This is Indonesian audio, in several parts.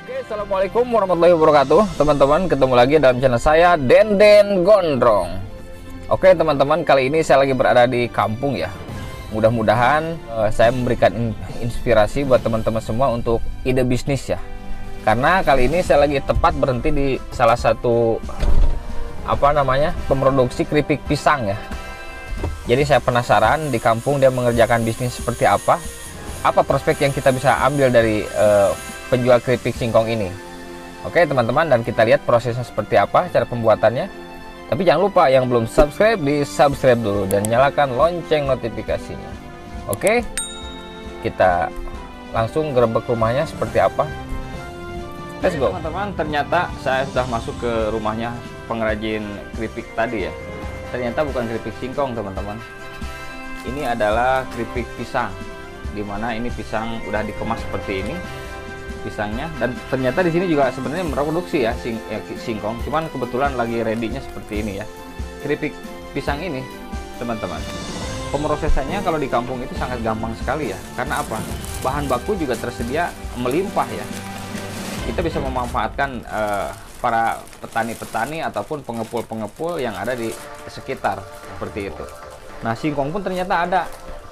Oke, assalamualaikum warahmatullahi wabarakatuh, teman-teman. Ketemu lagi dalam channel saya, Denden Gondrong. Oke, teman-teman, kali ini saya lagi berada di kampung ya. Mudah-mudahan saya memberikan inspirasi buat teman-teman semua untuk ide bisnis ya. Karena kali ini saya lagi tepat berhenti di salah satu pemroduksi keripik pisang ya. Jadi saya penasaran di kampung dia mengerjakan bisnis seperti apa prospek yang kita bisa ambil dari penjual keripik singkong ini. Oke teman-teman, dan kita lihat prosesnya seperti apa, cara pembuatannya. Tapi jangan lupa yang belum subscribe, di subscribe dulu dan nyalakan lonceng notifikasinya. Oke, kita langsung gerebek rumahnya seperti apa. Let's go. Teman-teman, ternyata saya sudah masuk ke rumahnya pengrajin keripik tadi ya. Ternyata bukan keripik singkong teman-teman, ini adalah keripik pisang, dimana ini pisang udah dikemas seperti ini pisangnya. Dan ternyata di sini juga sebenarnya memproduksi ya singkong, cuman kebetulan lagi ready-nya seperti ini ya. Keripik pisang ini teman-teman, pemrosesannya kalau di kampung itu sangat gampang sekali ya. Karena apa? Bahan baku juga tersedia melimpah ya. Kita bisa memanfaatkan para petani-petani ataupun pengepul-pengepul yang ada di sekitar seperti itu. Nah, singkong pun ternyata ada.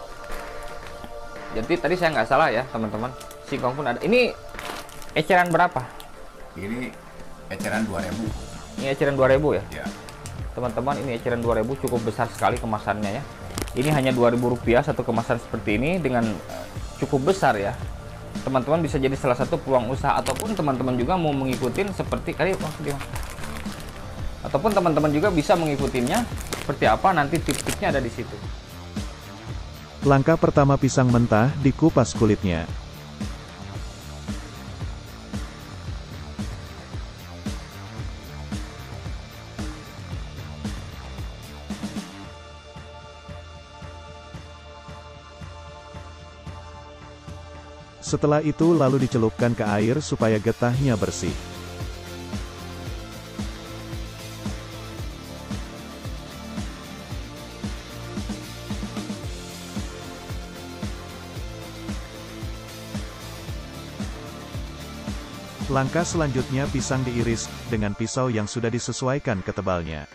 Jadi tadi saya nggak salah ya teman-teman, singkong pun ada. Ini eceran berapa? Ini eceran 2000. Ini eceran 2000 ya? Ya. Teman-teman, ini eceran 2000, cukup besar sekali kemasannya ya. Ini hanya Rp2.000 satu kemasan seperti ini dengan cukup besar ya. Teman-teman bisa jadi salah satu peluang usaha, ataupun teman-teman juga mau mengikuti seperti ataupun teman-teman juga bisa mengikutinya seperti apa, nanti tips-tipsnya ada di situ. Langkah pertama, pisang mentah dikupas kulitnya. Setelah itu lalu dicelupkan ke air supaya getahnya bersih. Langkah selanjutnya, pisang diiris dengan pisau yang sudah disesuaikan ketebalnya.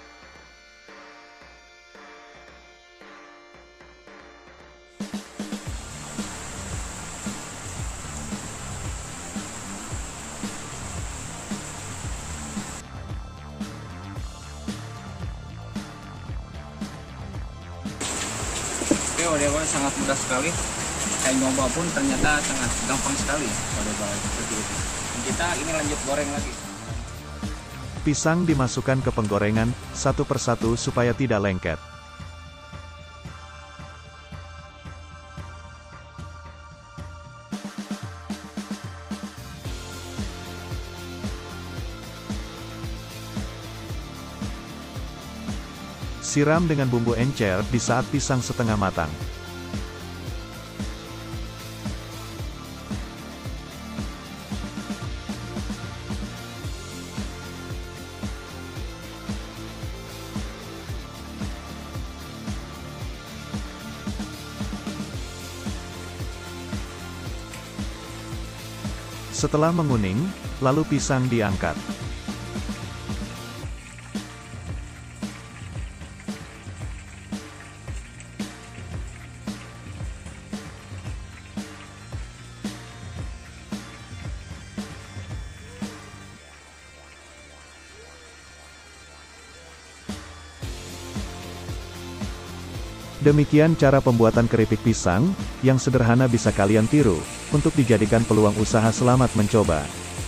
Odeh-odeh sangat mudah sekali. Saya nyoba pun ternyata sangat gampang sekali odeh-odeh seperti itu. Kita ini lanjut goreng lagi. Pisang dimasukkan ke penggorengan satu persatu supaya tidak lengket. Siram dengan bumbu encer di saat pisang setengah matang. Setelah menguning, lalu pisang diangkat. Demikian cara pembuatan keripik pisang, yang sederhana bisa kalian tiru, untuk dijadikan peluang usaha. Selamat mencoba.